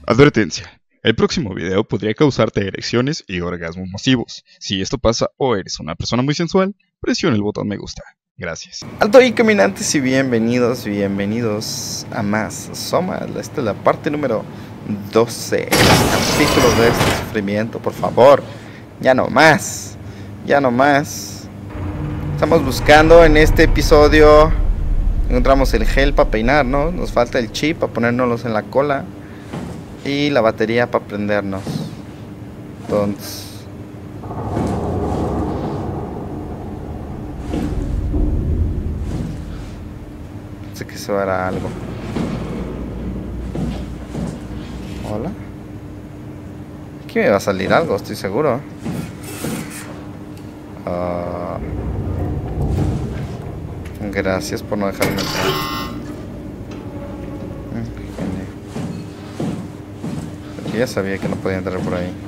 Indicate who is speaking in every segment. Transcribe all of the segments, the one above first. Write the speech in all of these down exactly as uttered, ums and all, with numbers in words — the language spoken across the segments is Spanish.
Speaker 1: Advertencia. El próximo video podría causarte erecciones y orgasmos masivos. Si esto pasa o eres una persona muy sensual, presiona el botón me gusta. Gracias.
Speaker 2: Alto ahí, caminantes, y bienvenidos, bienvenidos a más Soma. Esta es la parte número doce, capítulo de este sufrimiento, por favor. Ya no más, ya no más. Estamos buscando en este episodio. Encontramos el gel para peinar, ¿no? Nos falta el chip para ponérnoslos en la cola. Y la batería para prendernos. Entonces... sé que se hará algo. Hola. Aquí me va a salir algo, estoy seguro. Uh... Gracias por no dejarme entrar. Ya sabía que no podía entrar por ahí.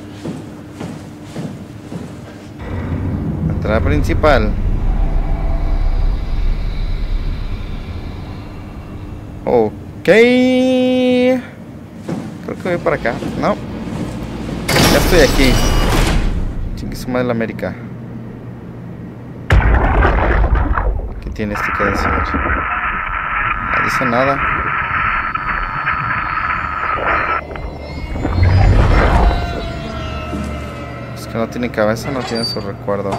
Speaker 2: Entrada principal. Ok. Creo que voy para acá. No. Ya estoy aquí. Chingue su madre la América. ¿Qué tiene este que decir? No dice nada. Que no tiene cabeza, no tiene sus recuerdos.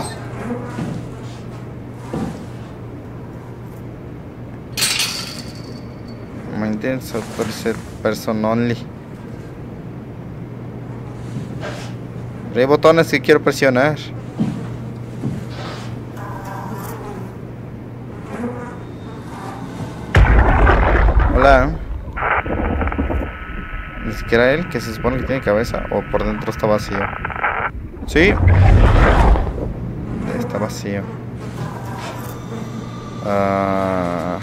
Speaker 2: Maintenance authorized person only. Pero hay botones que quiero presionar. Hola. Ni siquiera él, que se supone que tiene cabeza. O por dentro está vacío. Sí. Está vacío. Uh,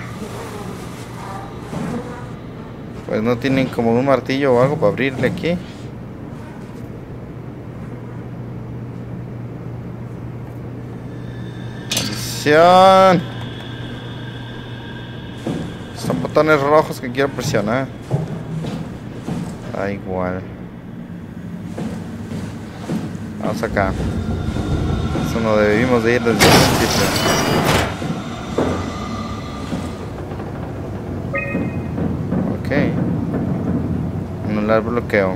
Speaker 2: pues no tienen como un martillo o algo para abrirle aquí. ¡Maldición! Son botones rojos que quiero presionar. Da igual. Vamos acá. Eso no debimos de ir desde el principio. Ok. Anular bloqueo.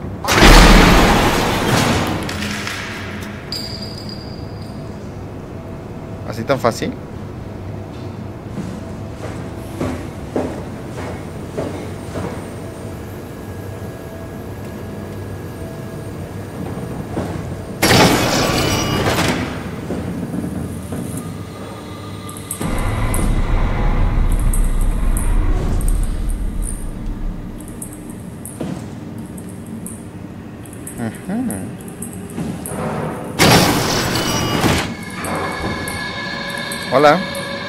Speaker 2: ¿Así tan fácil? Hola.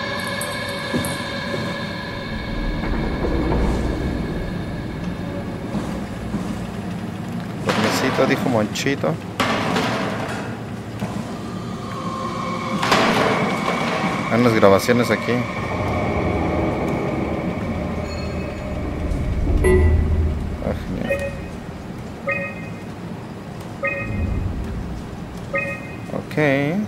Speaker 2: Permisito, dijo Monchito. Hay unas grabaciones aquí. Ah, genial. Ok.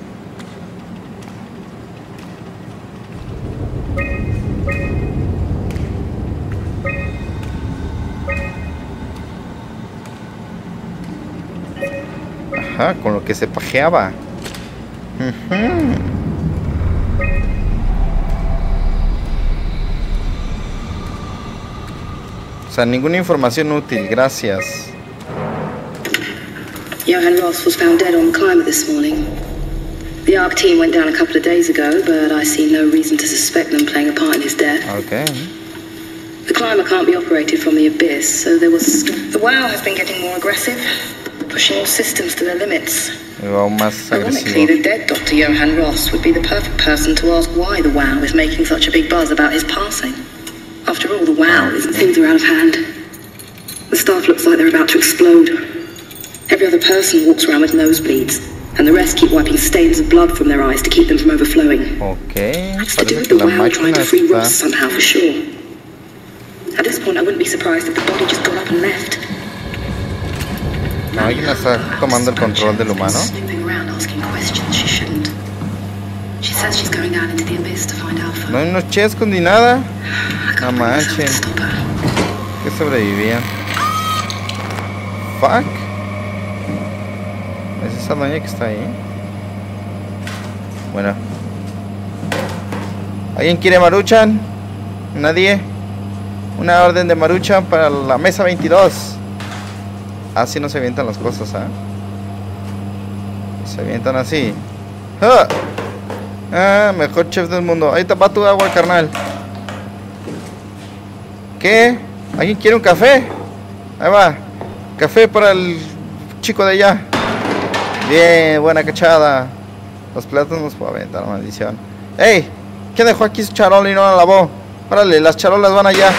Speaker 2: Ajá, con lo que se pajeaba. Uh-huh. O sea, ninguna información útil, gracias.
Speaker 3: Johan Ross was found dead on the climber this morning. The ARC team went down a couple of days ago, but I see no reason to suspect them playing a part in his death.
Speaker 2: Okay.
Speaker 3: The climber can't be operated from the abyss, so there was... The WoW has been getting more aggressive, pushing all systems to their limits. Ironically, the dead Doctor Johan Ross would be the perfect person to ask why the WoW is making such a big buzz about his passing. After all, the WoW isn't... Things are out of hand. The staff looks like they're about to explode. Every other person walks around with nosebleeds, and the rest keep wiping stains of blood from their eyes to keep them from overflowing.
Speaker 2: Okay.
Speaker 3: That's to do with the WoW trying to free Ross somehow, for sure. At this point, I wouldn't be surprised if the body just got up and left.
Speaker 2: No, alguien está tomando el control del humano. No hay unos chescos ni nada. No manchen. Que sobrevivían. Fuck. ¿Es esa doña que está ahí? Bueno. ¿Alguien quiere Maruchan? ¿Nadie? Una orden de Maruchan para la mesa veintidós. Así no se avientan las cosas, ¿ah? ¿eh? Se avientan así. ¡Ah! Ah, mejor chef del mundo. Ahí va tu agua, carnal. ¿Qué? ¿Alguien quiere un café? Ahí va. Café para el chico de allá. Bien, buena cachada. Los platos nos puedo aventar, maldición. ¡Ey! ¿Quién dejó aquí su charola y no la lavó? Órale, las charolas van allá.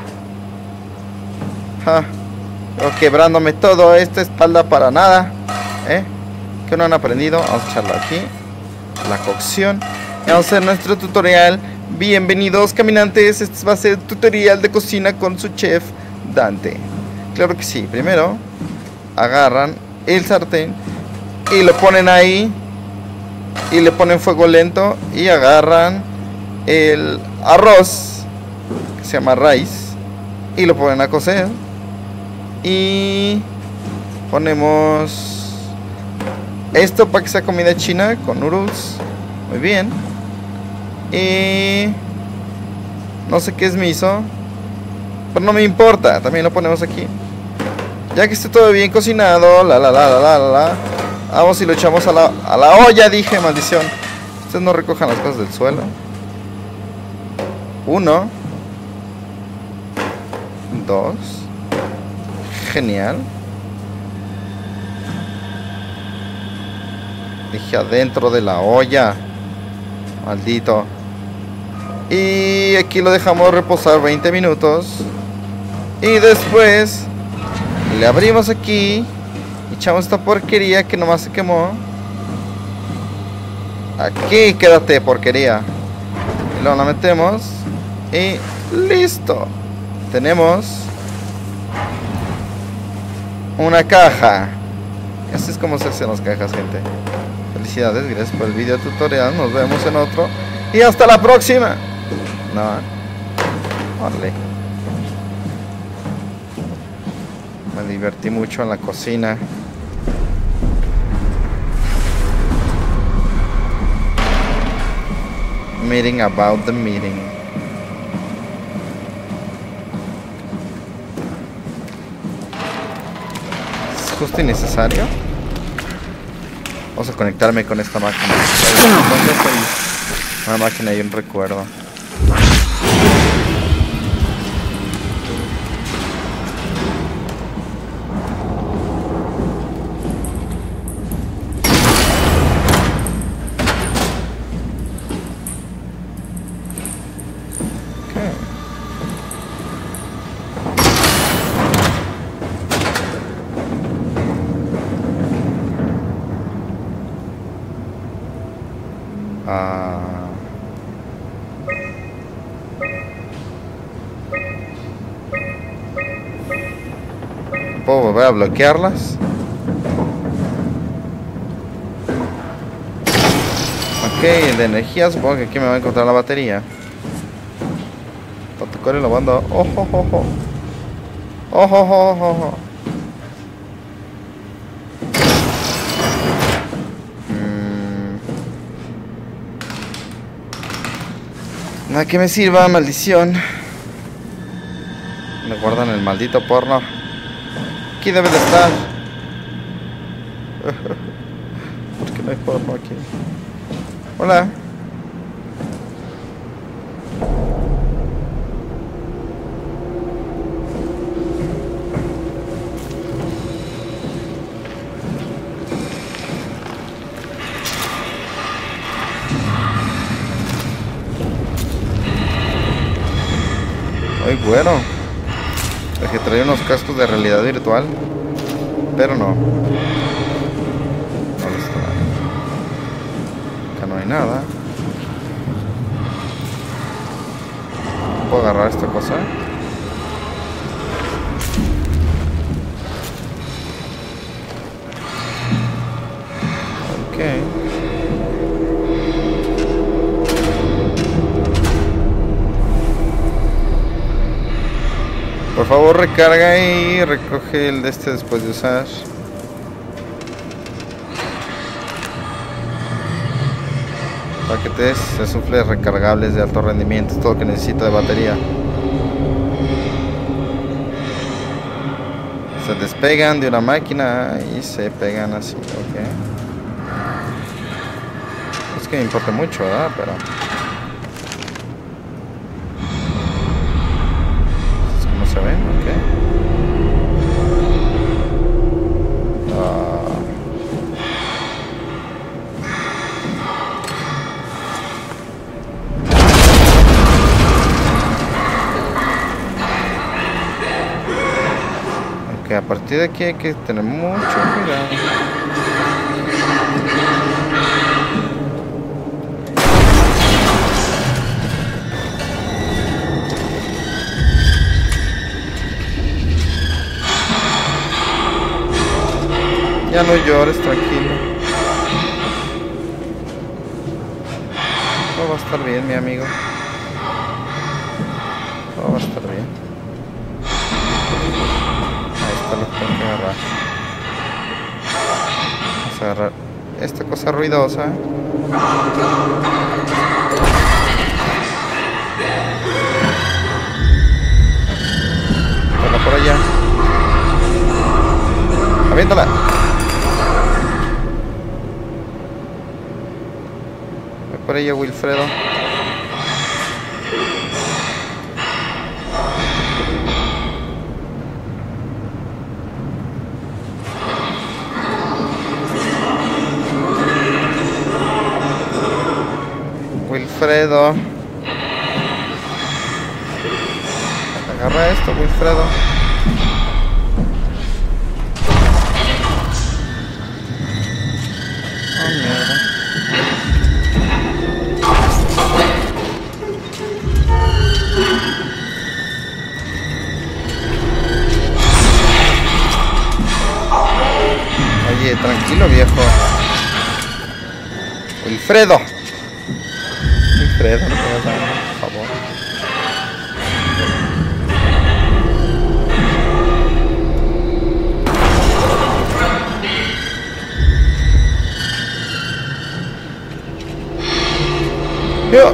Speaker 2: Ja. Yo quebrándome todo esta espalda para nada. ¿Eh? ¿Qué no han aprendido? Vamos a echarlo aquí. La cocción. Vamos a hacer nuestro tutorial. Bienvenidos, caminantes. Este va a ser el tutorial de cocina con su chef Dante. Claro que sí. Primero agarran el sartén y lo ponen ahí y le ponen fuego lento y agarran el arroz que se llama rice y lo ponen a cocer y ponemos esto para que sea comida china con noodles. Muy bien. Y no sé qué es miso, pero no me importa, también lo ponemos aquí. Ya que esté todo bien cocinado, la la la la la la, la vamos y lo echamos a la, a la olla, dije, maldición. Ustedes no recojan las cosas del suelo. Uno. Dos. Genial. Dije adentro de la olla. Maldito. Y aquí lo dejamos reposar veinte minutos. Y después le abrimos aquí. Echamos esta porquería que nomás se quemó. Aquí quédate, porquería. Y luego la metemos. Y listo. Tenemos una caja. Así es como se hacen las cajas, gente. Felicidades, gracias por el video tutorial. Nos vemos en otro. Y hasta la próxima. No. Vale. Me divertí mucho en la cocina. Meeting about the meeting. ¿Es justo y necesario? Vamos a conectarme con esta máquina. Una máquina y un recuerdo. Ah. ¿Puedo volver a bloquearlas? Ok, de energía supongo que aquí me va a encontrar la batería. Para tocar y la banda. Ojo, ojo, ojo. Ojo, ojo, ojo, ojo. Nada que me sirva, maldición. Me guardan el maldito porno. Aquí debe de estar. ¿Por qué no hay porno aquí? Hola. Muy bueno. El que trae unos cascos de realidad virtual. Pero no. ¿Dónde está? Acá no hay nada. ¿Puedo agarrar esta cosa? Por favor, recarga y recoge el de este después de usar. Paquetes, resufles recargables de alto rendimiento, es todo lo que necesito de batería. Se despegan de una máquina y se pegan así, ok. Es que me importa mucho, ¿verdad? Pero... ¿cómo se ven? Ok. Uh... a partir de aquí hay que tener mucho cuidado. Ya no llores, tranquilo. Todo va a estar bien, mi amigo. Todo va a estar bien. Lo que tengo que agarrar. Vamos a agarrar esta cosa ruidosa. Ponla por allá. Aviéntala. Ve por ella, Wilfredo. Wilfredo, agarra esto, Wilfredo. Oh, mierda. Oye, tranquilo, viejo. Wilfredo. Wilfredo, no puedes dar, por favor. Yo.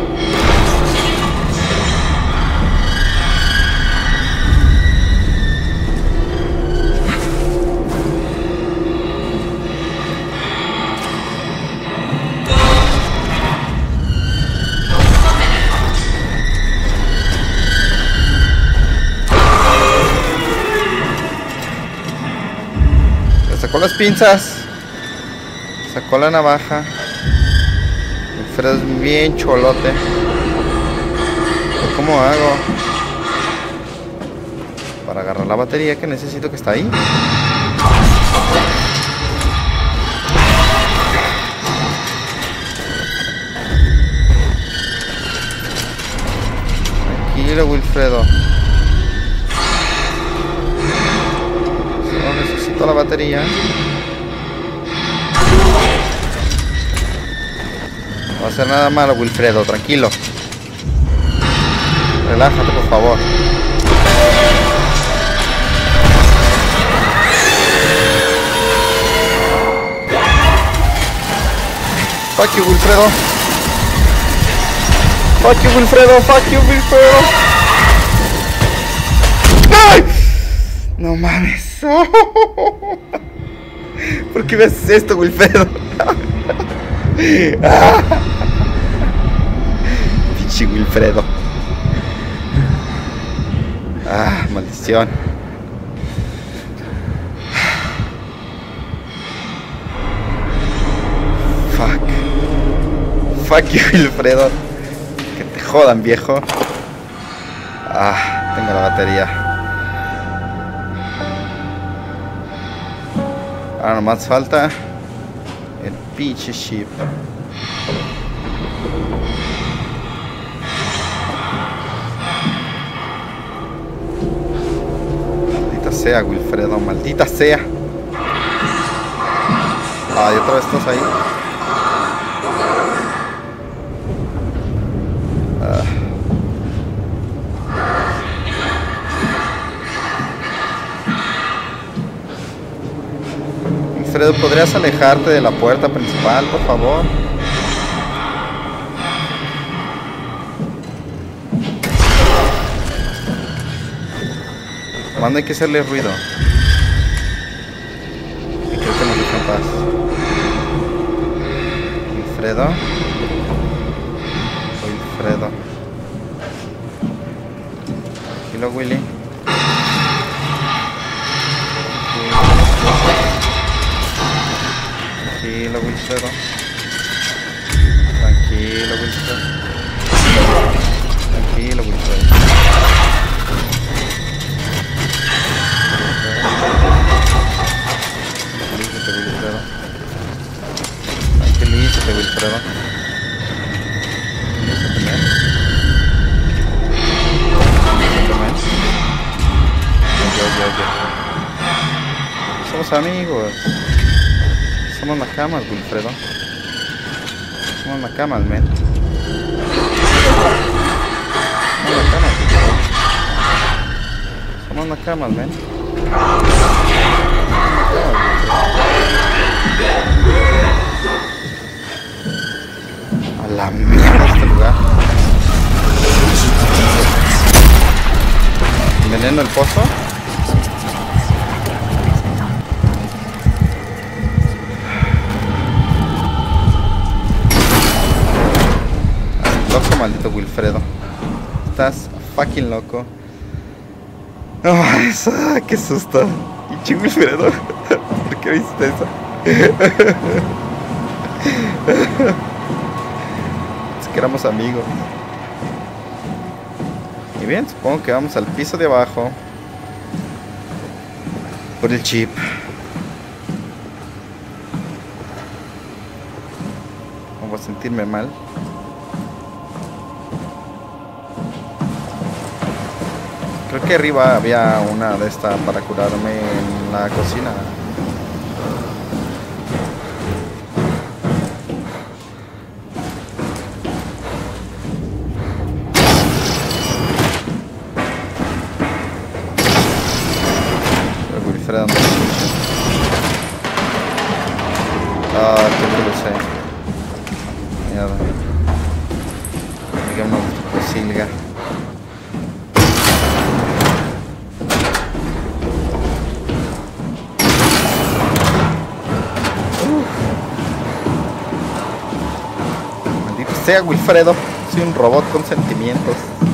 Speaker 2: Sacó las pinzas, sacó la navaja. Wilfredo es bien cholote. ¿Cómo hago para agarrar la batería que necesito que está ahí? Tranquilo, Wilfredo. Solo necesito la batería. No va a hacer nada malo, Wilfredo, tranquilo. Relájate, por favor. Fuck you, Wilfredo. Fuck you, Wilfredo. Fuck you, Wilfredo. ¡Ay! No mames. ¿Por qué me haces esto, Wilfredo? Pinche Wilfredo. Ah, maldición. Fuck. Fuck you, Wilfredo. Que te jodan, viejo. Ah, tengo la batería. Ahora nomás falta el pinche chip. Maldita sea, Wilfredo, maldita sea. Ay, otra vez estás ahí. Wilfredo, ¿podrías alejarte de la puerta principal, por favor? Manda, hay que hacerle ruido. Y creo que nos deja en paz. Wilfredo. Wilfredo. Tranquilo, Willy. Tranquilo, Wilfredo. Tranquilo, Wilfredo. Tranquilo, Wilfredo. Tranquilízate, Wilfredo. Tranquilízate, Wilfredo. Tranquilízate, man. Oye, oye, oye. Somos amigos. Somos nakamas, Wilfredo. Somos nakamas, man. Somos nakamas, Wilfredo. Somos nakamas, man. A la mierda este lugar. ¿Enveneno el pozo? Loco, maldito Wilfredo. Estás fucking loco. Oh, eso, qué susto. Y Wilfredo, ¿por qué viste eso? Es que éramos amigos. Y bien, supongo que vamos al piso de abajo por el chip. No voy a sentirme mal. Creo que arriba había una de estas para curarme en la cocina. Pero Wilfredo no lo escucha. Ah, creo que lo sé. Mierda. Digamos, cosilga. Sea Wilfredo, soy un robot con sentimientos.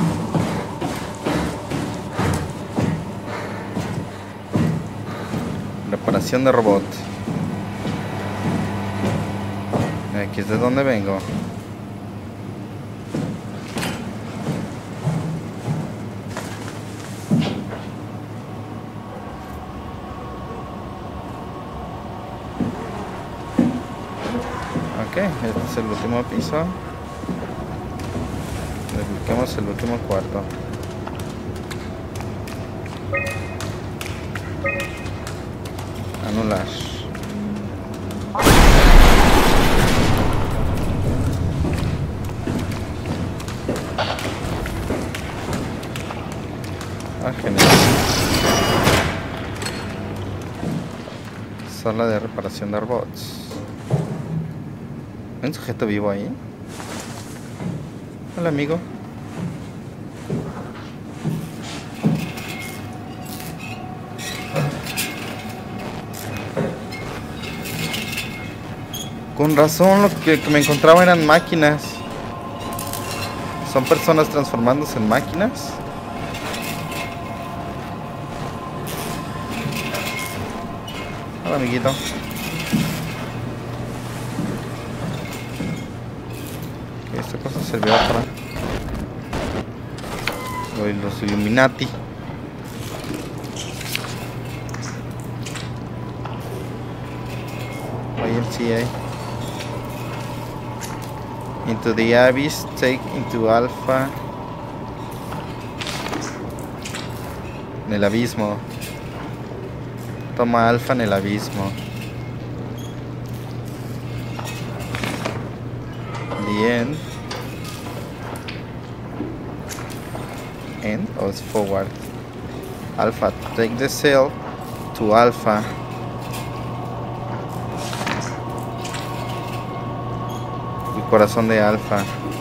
Speaker 2: Reparación de robot. Aquí es de donde vengo. Ok, este es el último piso. Desbloqueamos el último cuarto. Anular. Ah, genial. Sala de reparación de robots. ¿Hay un sujeto vivo ahí? Hola, amigo. Con razón, lo que, que me encontraba eran máquinas. ¿Son personas transformándose en máquinas? Hola, amiguito. Okay, esta cosa sirvió para los Illuminati. Y M C A. Into the abyss, take into alpha. En el abismo. Toma alfa en el abismo. The end. End or forward. Alpha, take the cell to alpha. corazón de Alfa.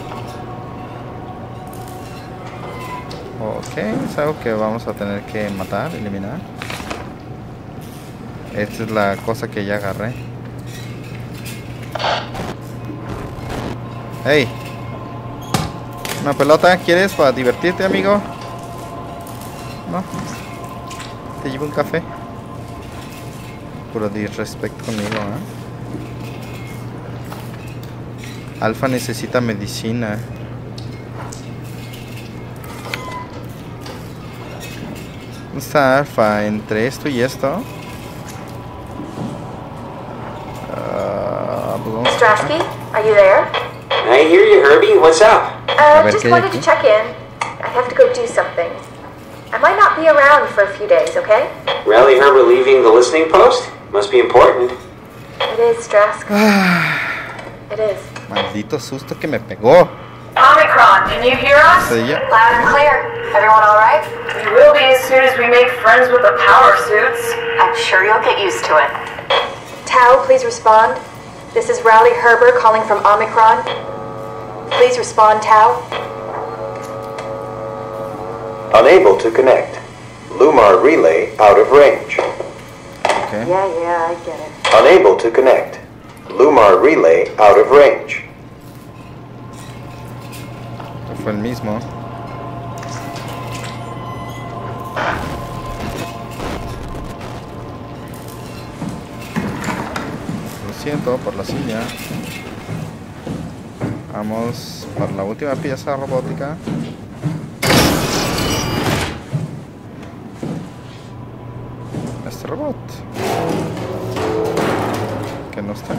Speaker 2: Ok, es algo que vamos a tener que matar, eliminar. Esta es la cosa que ya agarré. Hey, ¿una pelota quieres para divertirte, amigo? No. Te llevo un café. Puro disrespect conmigo, ¿eh? Alfa necesita medicina. ¿Dónde está Alfa? ¿Entre esto y esto? Uh,
Speaker 4: Strasky, are you there?
Speaker 5: I hear you, Herbie. What's up?
Speaker 4: Uh, just wanted to check in. I have to go do something. I might not be around for a few days, okay?
Speaker 5: Rally Herbert leaving the listening post? Must be important.
Speaker 4: It is, Strask. It is.
Speaker 2: Maldito susto que me pegó.
Speaker 4: Omicron, can you hear us?
Speaker 2: Sí, ya.
Speaker 4: Loud and clear. Everyone all right?
Speaker 6: We will be as soon as we make friends with the power suits.
Speaker 4: I'm sure you'll get used to it. Tau, please respond. This is Rowley Herbert calling from Omicron. Please respond, Tau.
Speaker 7: Unable to connect. Lumar relay out of range.
Speaker 2: Okay.
Speaker 4: Yeah, yeah, I get it.
Speaker 7: Unable to connect. Lumar relay out of range.
Speaker 2: Fue el mismo. Lo siento por la silla. Vamos por la última pieza robótica. Este robot que no está.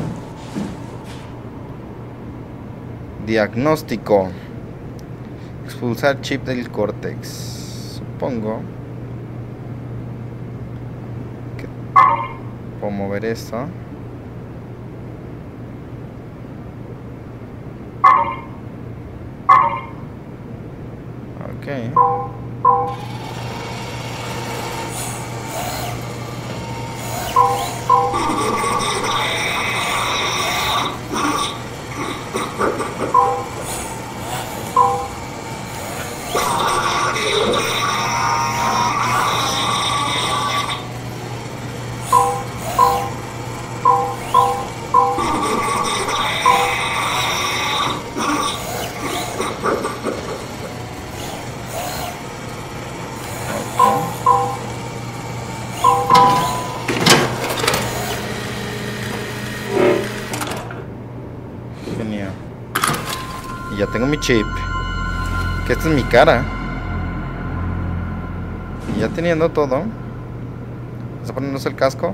Speaker 2: Diagnóstico. Expulsar chip del córtex. Supongo que puedo mover esto. Ok. Genial. Y ya tengo mi chip. Que esta es mi cara. Y ya teniendo todo, vamos a ponernos el casco.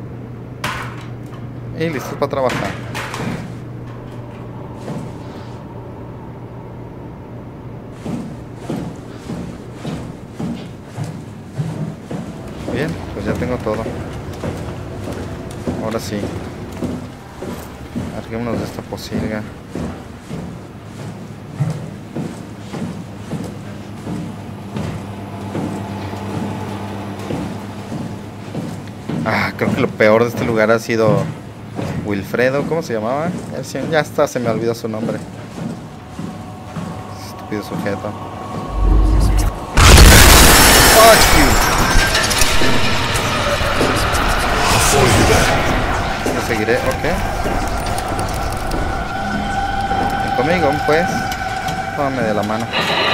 Speaker 2: Y listos para trabajar. Bien, pues ya tengo todo. Ahora sí. Larguémonos de esta posilga. Ah, creo que lo peor de este lugar ha sido Wilfredo, ¿cómo se llamaba? Ya está, se me olvidó su nombre. Estúpido sujeto. Fuck you. Lo seguiré, ok. Ven conmigo, pues. Tómame de la mano.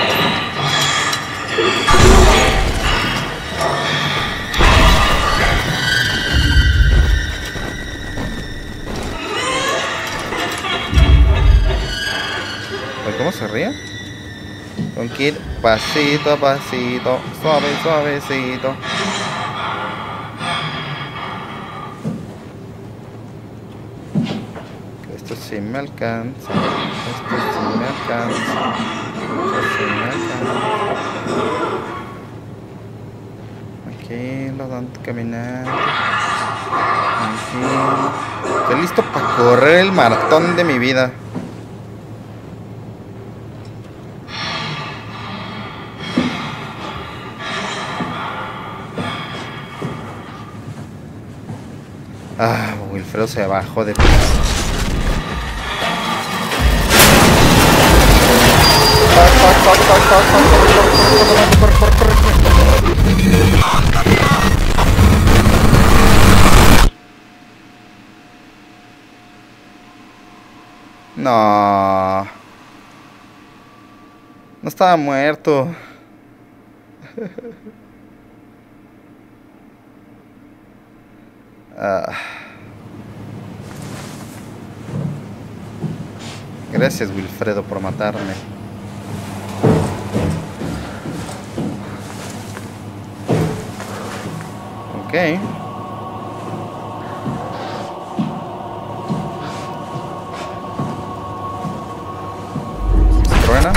Speaker 2: ¿Cómo se ríe? Con que ir pasito a pasito, suave, suavecito. Esto sí me alcanza. Esto sí me alcanza. Esto sí me alcanza. Aquí lo dan caminando. Aquí. Estoy listo para correr el maratón de mi vida. Ah, Wilfredo se bajó de... No. No estaba muerto. Ah. Gracias, Wilfredo, por matarme. Ok. Truena.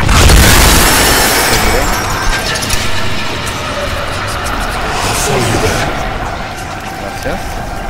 Speaker 2: Gracias.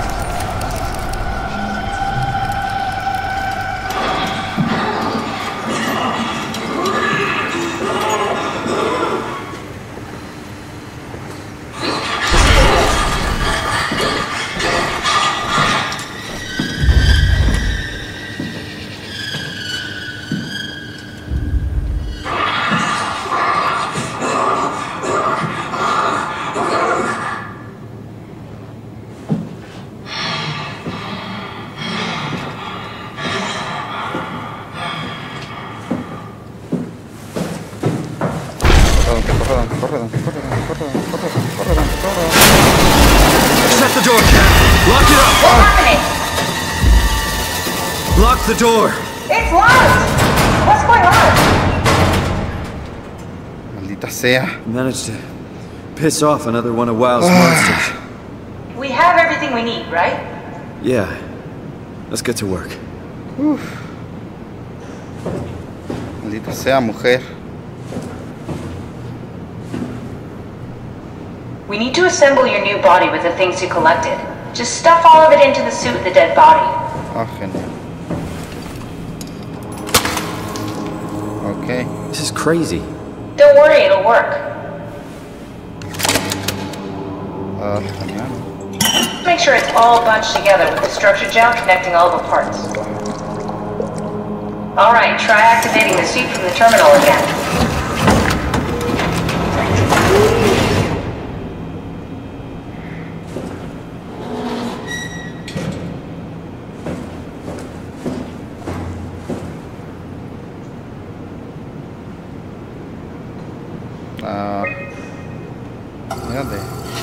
Speaker 8: Shut the door, Cat! Lock it up!
Speaker 6: What's happening?
Speaker 8: Lock the door!
Speaker 6: It's locked! What's going on?
Speaker 2: Maldita sea.
Speaker 8: Managed to piss off another one of WoW's monsters.
Speaker 6: We have everything we need, right?
Speaker 8: Yeah. Let's get to work.
Speaker 2: Uf. Maldita sea, mujer.
Speaker 6: We need to assemble your new body with the things you collected. Just stuff all of it into the suit with the dead body.
Speaker 2: Ah, genial. Okay.
Speaker 8: This is crazy.
Speaker 6: Don't worry, it'll work.
Speaker 2: Ah, genial.
Speaker 6: Make sure it's all bunched together with the structure gel connecting all the parts. Alright, try activating the suit from the terminal again.
Speaker 2: Ah, ¿dónde?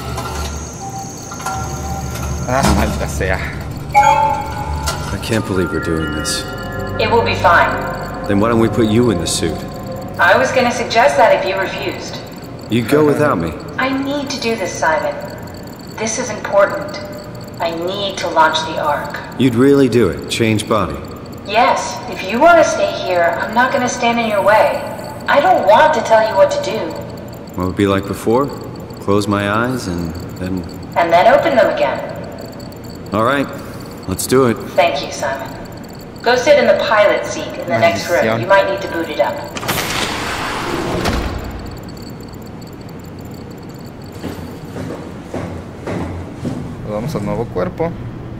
Speaker 2: Ah, maldita sea.
Speaker 8: I can't believe we're doing this.
Speaker 6: It will be fine.
Speaker 8: Then why don't we put you in the suit?
Speaker 6: I was gonna suggest that if you refused.
Speaker 8: You'd go without me.
Speaker 6: I need to do this, Simon. This is important. I need to launch the Ark.
Speaker 8: You'd really do it? Change body?
Speaker 6: Yes, if you want to stay here, I'm not gonna stand in your way. I don't want to tell you what to do.
Speaker 8: What would it be like before? Close my eyes and then...
Speaker 6: And then open them again.
Speaker 8: Alright, let's do it.
Speaker 6: Thank you, Simon. Go sit in the pilot seat in the next room. You might need to boot it up.
Speaker 2: Vamos al nuevo cuerpo.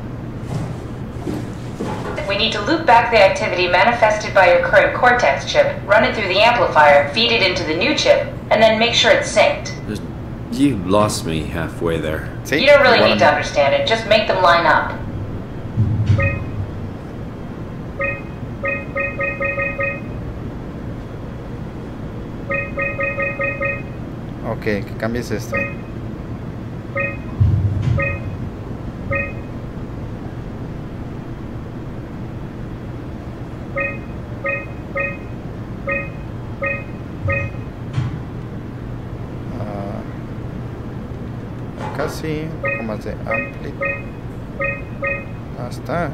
Speaker 6: We need to loop back the activity manifested by your current Cortex chip, run it through the amplifier, feed it into the new chip, and then make sure it's synced.
Speaker 8: You lost me halfway there.
Speaker 2: Sí,
Speaker 6: You don't really
Speaker 2: bueno.
Speaker 6: need to understand it, just make them line up.
Speaker 2: Ok, que cambies esto. Ah, casi un poco más de amplitud. Ah, está.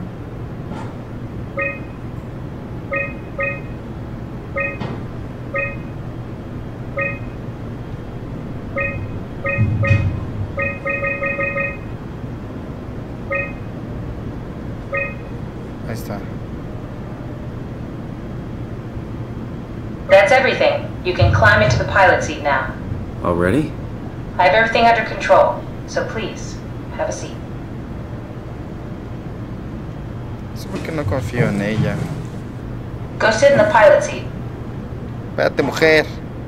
Speaker 2: Ahí está.
Speaker 6: That's everything. You can climb into the pilot seat now.
Speaker 8: Already?
Speaker 6: I have everything under control, so please, have a seat.
Speaker 2: Es porque no confío en ella.
Speaker 6: Go sit in the pilot seat.
Speaker 2: Espérate, mujer.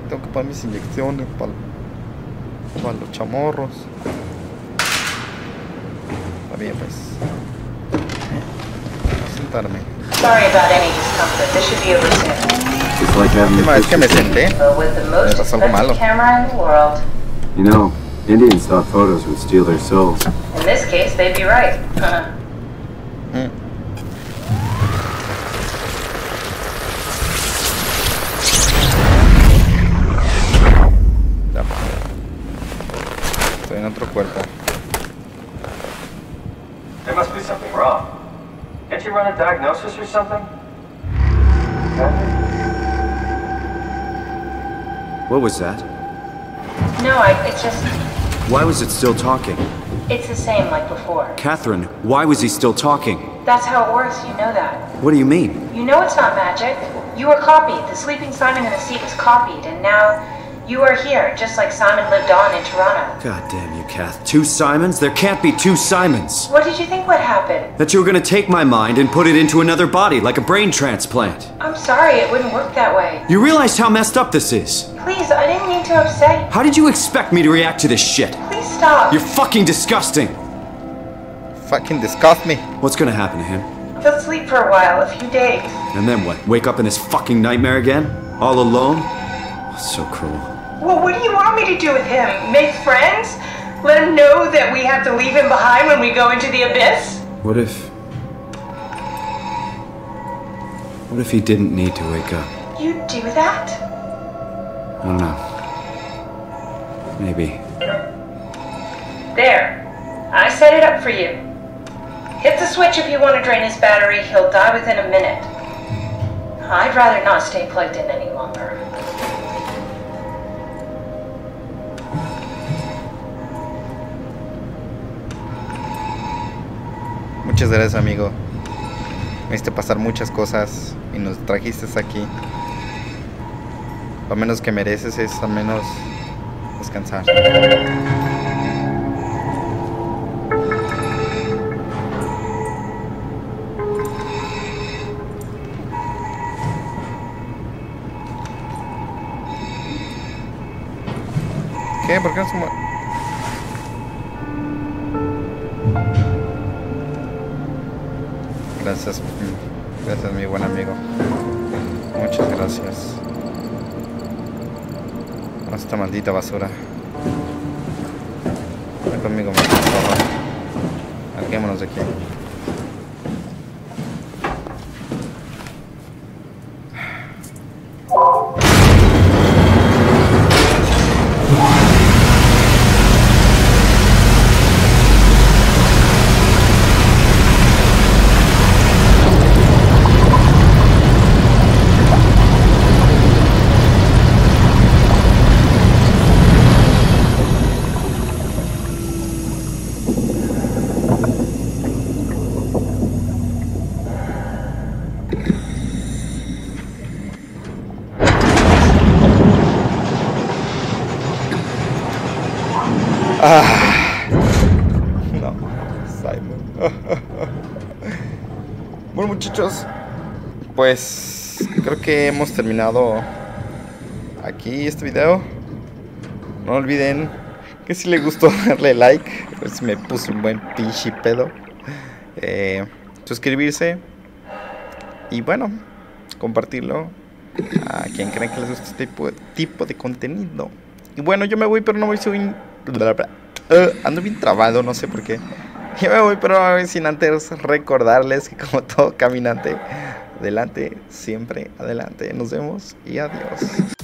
Speaker 2: tengo que poner mis inyecciones para, para los chamorros. Está bien, pues. Voy a sentarme.
Speaker 6: Sorry about any discomfort. This should be over soon.
Speaker 8: It's like having
Speaker 2: La última vez que me senté, me pasó algo malo.
Speaker 6: Camera in the world.
Speaker 8: You know, Indians thought photos would steal their souls.
Speaker 6: In this case, they'd be right.
Speaker 2: mm. Ya. Estoy en otro cuerpo.
Speaker 5: There must be something wrong. Can't you run a diagnosis or something?
Speaker 8: What was that?
Speaker 6: No, I, it's just...
Speaker 8: Why was it still talking?
Speaker 6: It's the same like before.
Speaker 8: Catherine, why was he still talking?
Speaker 6: That's how it works, you know that.
Speaker 8: What do you mean?
Speaker 6: You know it's not magic. You were copied. The sleeping Simon in the seat was copied, and now you are here, just like Simon lived on in Toronto.
Speaker 8: God damn you, Kath. Two Simons? There can't be two Simons.
Speaker 6: What did you think would happen?
Speaker 8: That you were gonna take my mind and put it into another body, like a brain transplant.
Speaker 6: I'm sorry, it wouldn't work that way.
Speaker 8: You realize how messed up this is?
Speaker 6: Please, I didn't mean to upset you.
Speaker 8: How did you expect me to react to this shit?
Speaker 6: Please stop.
Speaker 8: You're fucking disgusting.
Speaker 2: Fucking disgust me.
Speaker 8: What's gonna happen to him?
Speaker 6: He'll sleep for a while, a few days.
Speaker 8: And then what? Wake up in this fucking nightmare again? All alone? So cruel.
Speaker 6: Well, what do you want me to do with him? Make friends? Let him know that we have to leave him behind when we go into the abyss?
Speaker 8: What if... What if he didn't need to wake up?
Speaker 6: You'd do that?
Speaker 8: I don't know. Maybe.
Speaker 6: There. I set it up for you. Hit the switch if you want to drain his battery. He'll die within a minute. I'd rather not stay plugged in any longer.
Speaker 2: Muchas gracias, amigo. Me hiciste pasar muchas cosas y nos trajiste aquí. Lo menos que mereces es al menos descansar. ¿Qué? ¿Por qué no se mueve? Gracias, gracias mi buen amigo. Muchas gracias. A esta maldita basura. Ven conmigo, por favor. Larguémonos de aquí. Ah, no, Simon. Bueno, muchachos, pues creo que hemos terminado aquí este video. No olviden que si les gustó darle like, pues me puse un buen pinche pedo. Eh, suscribirse y bueno, compartirlo a quien creen que les gusta este tipo de, tipo de contenido. Y bueno, yo me voy, pero no voy a subir. Uh, ando bien trabado, no sé por qué. Yo me voy, pero sin antes recordarles que como todo caminante, adelante, siempre adelante. Nos vemos y adiós.